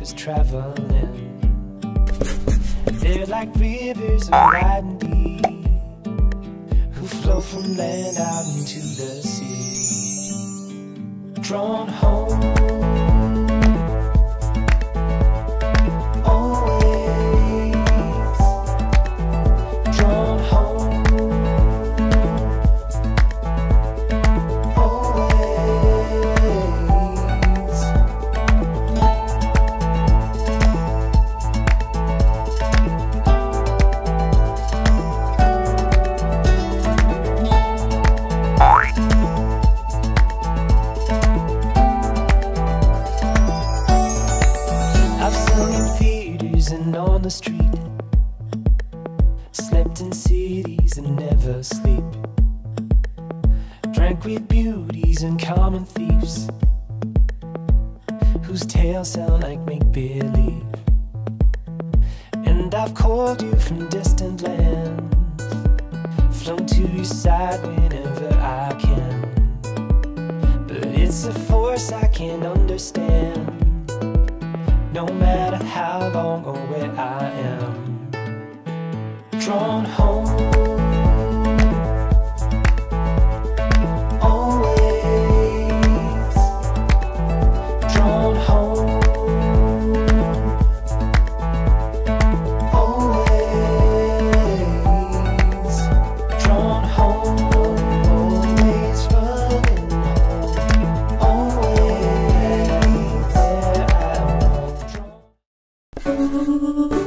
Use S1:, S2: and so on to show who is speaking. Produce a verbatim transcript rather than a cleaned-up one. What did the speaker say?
S1: is traveling. They're like rivers of riding deep, who flow from land out into the sea. Drawn home, always drawn home, always. I've sung in theaters and on the street, slept in cities and never sleep, drank with beauties and common thieves, whose tales sound like make-believe. And I've called you from distant lands, flown to your side whenever I can, but it's a force I can't understand, no matter how long or where I am. Drawn home, always drawn home, always drawn home, always running home, always there I am. Drawn